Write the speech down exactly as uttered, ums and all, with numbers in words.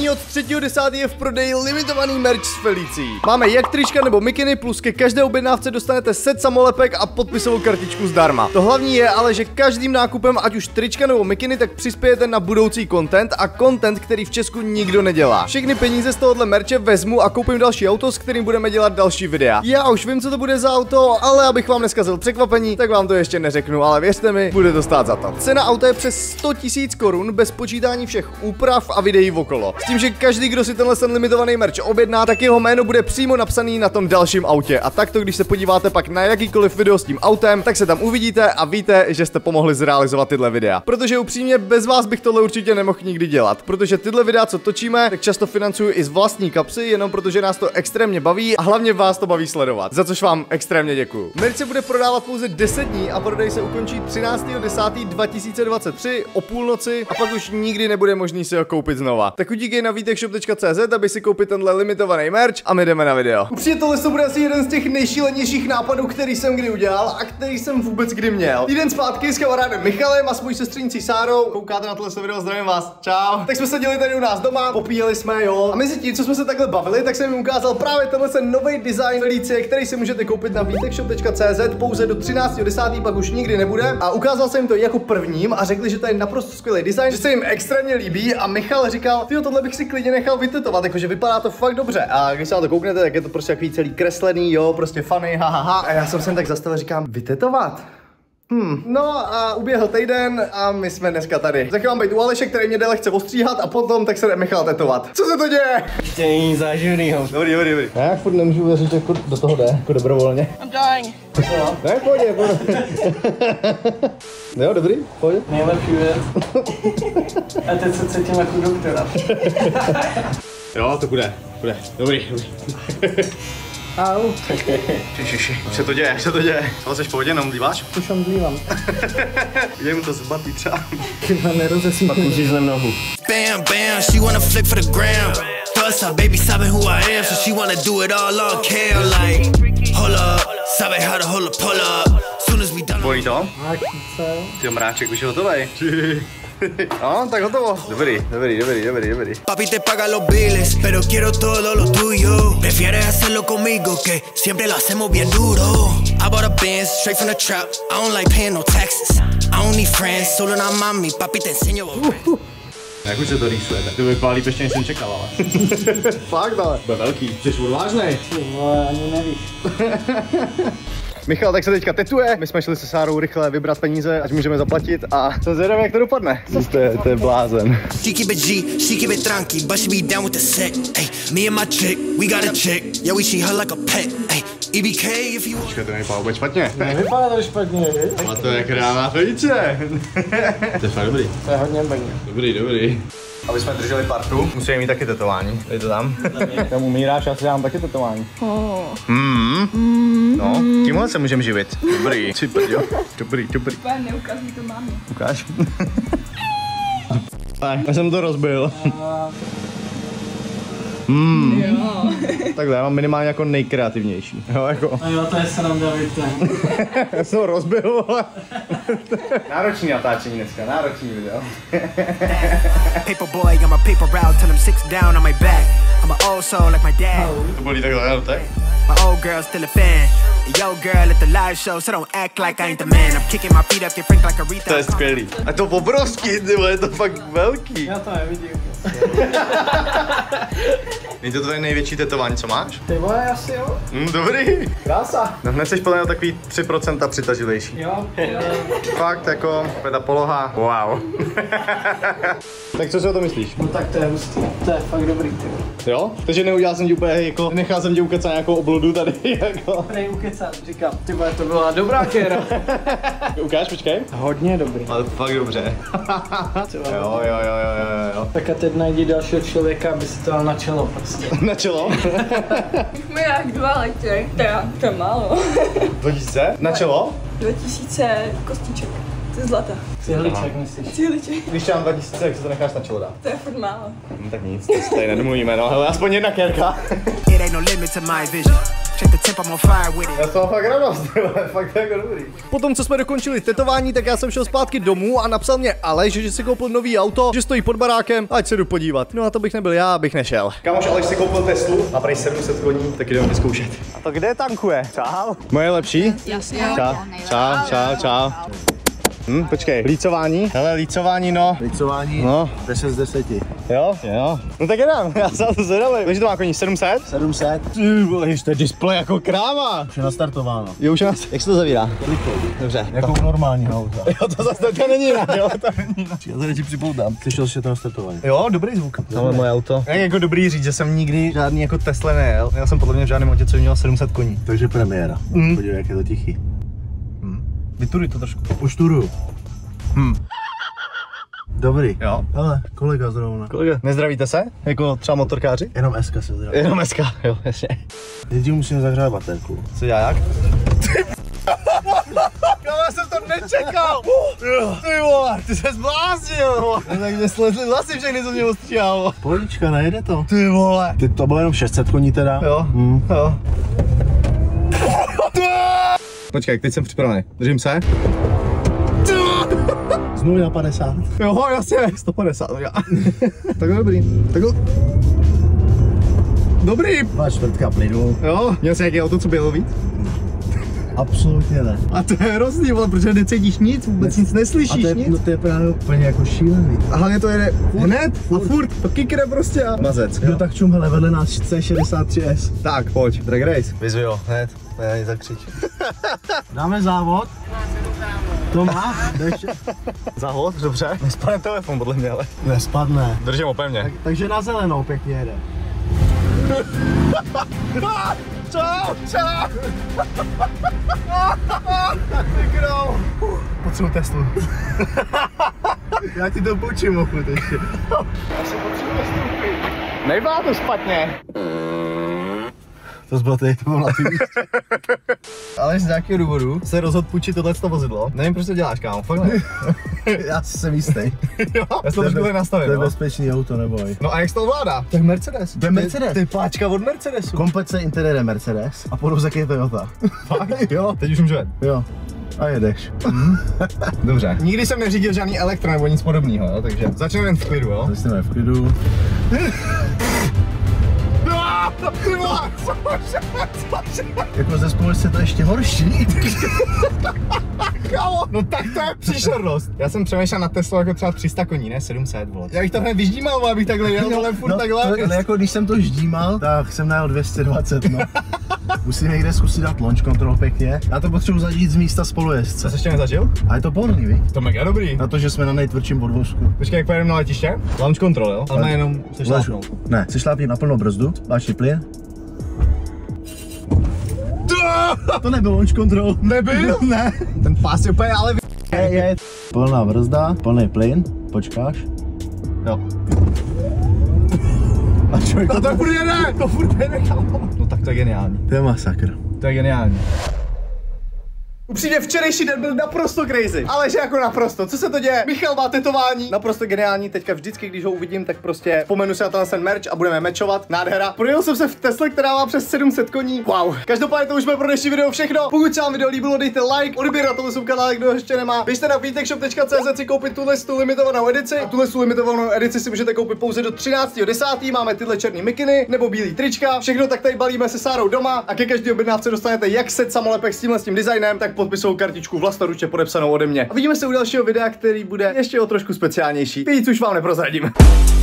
od třetího desátého je v prodeji limitovaný merch s Felicí. Máme jak trička nebo mikiny, plus ke každé objednávce dostanete set samolepek a podpisovou kartičku zdarma. To hlavní je ale, že každým nákupem, ať už trička nebo mikiny, tak přispějete na budoucí content a content, který v Česku nikdo nedělá. Všechny peníze z tohohle merče vezmu a koupím další auto, s kterým budeme dělat další videa. Já už vím, co to bude za auto, ale abych vám neskazil překvapení, tak vám to ještě neřeknu, ale věřte mi, bude to stát za to. Cena auta je přes sto tisíc korun bez počítání všech úprav a videí okolo. S tím, že každý, kdo si tenhle ten limitovaný merch objedná, tak jeho jméno bude přímo napsaný na tom dalším autě. A takto, když se podíváte pak na jakýkoliv video s tím autem, tak se tam uvidíte a víte, že jste pomohli zrealizovat tyhle videa. Protože upřímně bez vás bych tohle určitě nemohl nikdy dělat, protože tyhle videa, co točíme, tak často financuju i z vlastní kapsy, jenom protože nás to extrémně baví a hlavně vás to baví sledovat. Za což vám extrémně děkuju. Merch se bude prodávat pouze deset dní a prodej se ukončí třináctého desátého dva tisíce dvacet tři o půlnoci a pak už nikdy nebude možný si ho koupit znova. Tak udíkej na vítekshop tečka cé zet, aby si koupit tenhle limitovaný merch a my jdeme na video. Určitě tohle to bude asi jeden z těch nejšílenějších nápadů, který jsem kdy udělal a který jsem vůbec kdy měl. Týden zpátky s kamarádem Michalem a s mojí sestřenicí Sárou. Koukáte na tohle video, zdravím vás. Čau. Tak jsme seděli tady u nás doma, popíjeli jsme, jo. A mezi tím, co jsme se takhle bavili, tak jsem jim ukázal právě tenhle nový design Felicie, který si můžete koupit na vítekshop tečka cé zet pouze do třináctého desátého pak už nikdy nebude. A ukázal jsem jim to jako prvním a řekli, že to je naprosto skvělý design, že se jim extrémně líbí a Michal říkal, tyjo, tohle bych si klidně nechal vytetovat, jakože vypadá to fakt dobře. A když se na to kouknete, tak je to prostě takový celý kreslený, jo, prostě funny, hahaha. Ha, ha. A já jsem sem tak zastavil, říkám, vytetovat? Hmm. No a uběhl týden a my jsme dneska tady. Za chvíli mám být u Aleše, který mě jde lehce ostříhat a potom tak se jde Michal tetovat. Co se to děje? Chtění záživnýho. Dobrý, dobrý, dobrý. Já furt nemůžu věřit, jako do toho jde, jako dobrovolně. I'm dying. Ne, pojď, pojď. Jo, dobrý, pojď. Nejlepší věc. A teď se cítím jako doktora. Jo, to bude, bude. Dobrý, dobrý. Au. Šiši, už se to děje, už se to děje. Ale jsi v pohodě, jenom mdlíváš? Už omdlívám. Je mu to zbatý třeba. Chyba nerozesmí. Pak uříznem nohu. Bam, bam, she wanna flick for the gram. Plus her baby sabe who I am, so she wanna do it all on cam. Like, hold up, sabe how to hold up, pull up. Soon as we done. Bolí to? Ty mráček už je hotovej. No, tak hotovo. Dobrý, dobrý, dobrý, dobrý, dobrý. Papi te paga los biles, pero quiero todo lo tuyo. Prefieres hacerlo conmigo, que siempre lo hacemos bien duro. I bought a Benz straight from the trap. I don't like paying no taxes. I don't need friends, solo na mami. Papi te enseño. Jak už se to rýsuje, tak to vypadá líp ještě, než jsem čekal, ale. Fakt, ale. Bude velký, jsi odvážnej. Ty vole, ani nevíš. Michal tak se teďka tetuje, my jsme šli se Sárou rychle vybrat peníze, ať můžeme zaplatit a jsem zvědavý, jak to dopadne. To je, to je blázen. She keep it G, she keep it tranqui, but she be down with the set. Ay, me and my chick, we got a chick, yeah we treat her like a pet. Ay, E B K if you want. Počkej, to nevypadá vůbec špatně. Nevypadá to špatně, víš? A to je krává Felice. To je fakt dobrý. To je hodně baně. Dobrý, dobrý. Aby jsme drželi partu, musíme mít taky tetování. Dej to tam. Tam umíráš, já si dám taky tetování. Mm. No, tímhle se můžeme živit. Dobrý, si prděl. Dobrý, dobrý. Neukaz mi to mámě. Ukáž. Tak, já jsem to rozbil. Mm. Jo. Takhle, já mám minimálně jako nejkreativnější. Jo, jako. A jo, to je sranda, víte. Já jsem ho rozbil, ale. Náročný natáčení dneska, náročný video. Paper boy, I'm a paper route till I'm six down on my back. I'm a old soul like my dad. To bolí takhle, jo, tak? My old girl's still a fan. Yo girl at the live show, so don't act like I ain't the man. I'm kicking my feet up, get frank like a Rita. To je skvělý. A to obrovský, ty vole, je to fakt velký. Já to nevidím. Je to tvoje největší tetování, co máš? Ty vole, asi jo. Mm, dobrý. Krása. No hned jsi podle mě takový tři procenta přitaživější. Jo. Fakt jako, ta poloha, wow. Tak co si o to myslíš? No tak to je hustý. To je fakt dobrý, ty. Jo? Takže neudělal jsem ti úplně jako, nechal jsem tě ukecat nějakou obludu tady, jako. Prej ukecat, říkám, ty vole, to byla dobrá kéra. Ukáž, počkej. Hodně dobrý. Ale fakt dobře. jo, jo, jo, jo, jo, jo. Tak a teď najdi dalšího člověka, aby si to dal na čelo prostě. Na čelo? Už mi jak dva letě, teda to je málo. dva tisíce? Na čelo? dva tisíce kostiček. To Ze zlata. Cihliček myslíš? Cihliček. Když já mám dva tisíce, jak se to necháš na čelo dát? To je furt málo. No, tak nic, to si tady nedomluvíme, no, hele, aspoň jedna kérka. It ain't no limit to my vision. Check the temp, I'm on fire with it. Já to mám fakt radost, fakt jako dobrý. Potom, co jsme dokončili tetování, tak já jsem šel zpátky domů a napsal mě Aleš, že si koupil nový auto, že stojí pod barákem, ať se jdu podívat. No a to bych nebyl já, bych nešel. Kamoš Aleš si koupil Teslu a prej sedm set koní, tak jdeme vyzkoušet. A to kde tankuje? Čau. Moje lepší? Jasně. Čau, čau, čau, čau. Hm, počkej, lícování? Hele, lícování, no. Lícování No. deset z deseti. Jo? Jo. No tak jdem, já se na to zvedali. Takže to má koní sedm set? sedm set. Ty vole, to je displej jako kráva. Už je nastartováno. Jo, už je nás... Jak se to zavírá? Klikou. Dobře. Jako u normálního auta. Jo, to zase to není jinak, jo, to není jinak. Já tady ti připoutám. Slyšel jsi to nastartování? Jo, dobrý zvuk. Tohle moje auto. Jak jako dobrý říct, že jsem nikdy žádný jako Tesla nejel. Já jsem podle mě v žádném autě, co měl sedm set koní. Takže premiéra. Mm. Podívej, jak je to tichý. Hmm. Vyturuj to trošku. Už turuju. Hmm. Dobrý. Jo. Ale kolega zrovna. Kolega. Nezdravíte se? Jako třeba motorkáři? Jenom S K se zdraví. Jenom S K, jo, jasně. Nejdřív musíme zahřát baterku. Co dělá jak? Já jsem to nečekal! Ty vole, ty se zbláznil! Tak mě slezli vlasy všechny, co mě ostříhalo. Polička, nejde to. Ty vole. Ty to bylo jenom šest set koní teda. Jo, Hmm. jo. Počkej, teď jsem připravený. Držím se. Z nuly na padesát. Jo, jasně, sto padesát. Já. Tak dobrý. Tak dobrý. Dva čtvrtka plynu. Jo, měl jsi nějaký auto, co bylo víc? Absolutně ne. A to je hrozný, vole, protože necítíš nic, vůbec nic neslyšíš, A to je, nic. no to je právě úplně jako šílený. A hlavně to jede hned a furt, to kikne prostě a mazec. Jo, tak čum, hele, vedle nás C šedesát tři S. Tak, pojď, drag race. Vyzvi ho, hned, ne, zakřič. Dáme závod. To má? Ještě. Zahod, dobře. Nespadne telefon, podle mě, ale. Nespadne. Držím ho pevně. Tak, takže na zelenou pěkně jede. Čau, čau. Ty král. Potřebuji Teslu. Já ti to půjčím, ochut ještě. Asi potřebuji nastoupit. Nejvá to špatně. To zbyl to bylo na tým. Ale z nějakého důvodu se rozhodl půjčit tohleto vozidlo. Nevím, proč to děláš, kámo, fakt ne. Já si jsem jistý. Jo, já jsem to trošku nastavil, To je no. bezpečný auto, neboj. No a jak se to ovládá? To je Mercedes. To je Mercedes. To je páčka od Mercedesu. Komplet se interiér Mercedes a podvozek je Toyota. Fakt? Jo. Teď už můžu jet. Jo. A jedeš. Dobře. Nikdy jsem neřídil žádný elektro nebo nic podobného, jo, takže začneme jen v klidu, jo. Začneme v klidu. Ty vole, cože, cože? Jako ze společnosti je to ještě horší. Kámo, no tak to je příšernost. Já jsem přemýšlel na Teslu jako třeba tři sta koní, ne sedm set, vole. Já bych to hned vyždímal, abych takhle jel, ale furt No, takhle. to, ale jako když jsem to ždímal, tak jsem najel dvě stě dvacet, no. Musím někde zkusit dát launch control pěkně. Já to potřebuji zažít z místa spolujezdce. Co jsi ještě nezažil? A je to pohodlný, víš? To mega dobrý. Na to, že jsme na nejtvrdším podvozku. Počkej, jak pojedeme na letiště? Launch control, jo? Ale jenom se šlápnout. Ne, si šlápni na plnou brzdu, máš plyn. To nebyl launch control. Nebyl? Ne. Ten pás je úplně ale Je, je. Plná brzda, plný plyn, počkáš. Jo. A člověk No to furt jede, to furt jede, kámo. No tak to je geniální. To je masakr. To je geniální. Upřímně včerejší den byl naprosto crazy, ale že jako naprosto, co se to děje? Michal má tetování, naprosto geniální, teďka vždycky, když ho uvidím, tak prostě vzpomenu si na ten merch a budeme mečovat, nádhera. Projel jsem se v Tesle, která má přes sedm set koní, wow. Každopádně to už bude pro dnešní video všechno, pokud se vám video líbilo, dejte like, odběr na tomhle kanál, kdo ho ještě nemá, běžte na vítekshop tečka cé zet si koupit tuhle tu limitovanou edici, a tuhle tu limitovanou edici si můžete koupit pouze do třináctého desátého máme tyhle černý mikiny, nebo bílý trička, všechno tak tady balíme se Sárou doma a ke každé objednávce dostanete jak set samolepek s tímhle s tím designem, tak podpisovou kartičku vlastnoručně podepsanou ode mě. A vidíme se u dalšího videa, který bude ještě o trošku speciálnější. Víc už vám neprozradím.